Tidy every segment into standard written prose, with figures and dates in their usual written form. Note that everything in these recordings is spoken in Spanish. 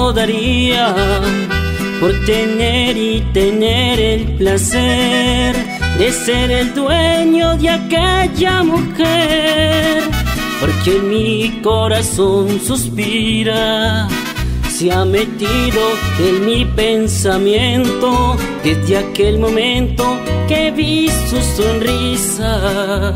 no daría por tener y tener el placer de ser el dueño de aquella mujer, porque en mi corazón suspira, se ha metido en mi pensamiento desde aquel momento que vi su sonrisa.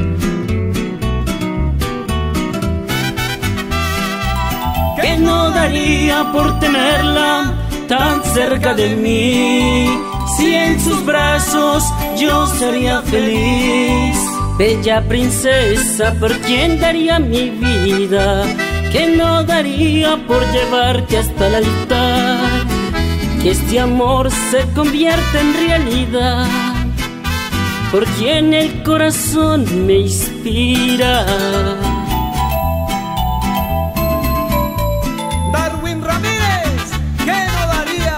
Que no daría por tenerla tan cerca de mí, si en sus brazos yo sería feliz. Bella princesa, por quien daría mi vida, que no daría por llevarte hasta el altar, que este amor se convierta en realidad, por quien el corazón me inspira. Darwin Ramírez, ¿qué no daría?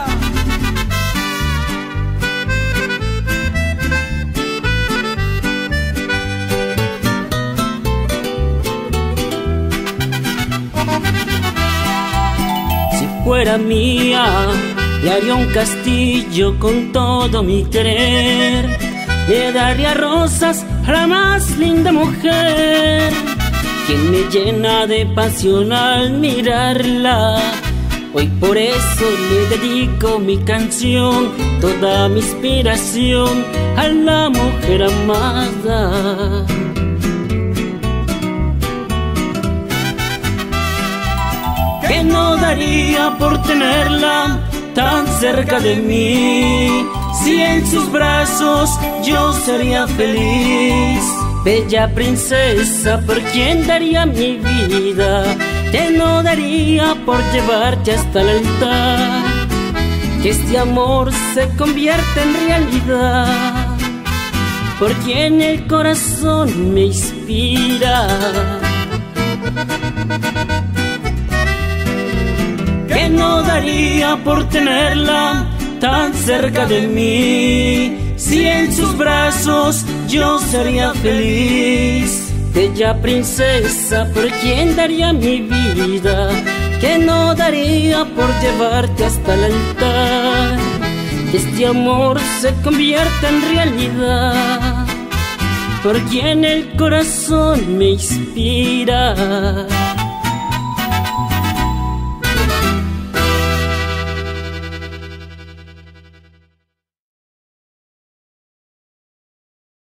Si fuera mía, le haría un castillo con todo mi querer, le daría rosas a la más linda mujer, quien me llena de pasión al mirarla. Hoy por eso le dedico mi canción, toda mi inspiración a la mujer amada. Que no daría por tenerla tan cerca de mí, si en sus brazos yo sería feliz. Bella princesa, por quien daría mi vida, que no daría por llevarte hasta el altar, que este amor se convierta en realidad, por quien el corazón me inspira. Que no daría por tenerla tan cerca de mí, si en sus brazos yo sería feliz. Bella princesa, por quien daría mi vida, que no daría por llevarte hasta el altar, que este amor se convierta en realidad, por quien el corazón me inspira.